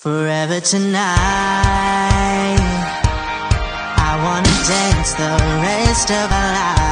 Forever tonight, I wanna dance the rest of our lives.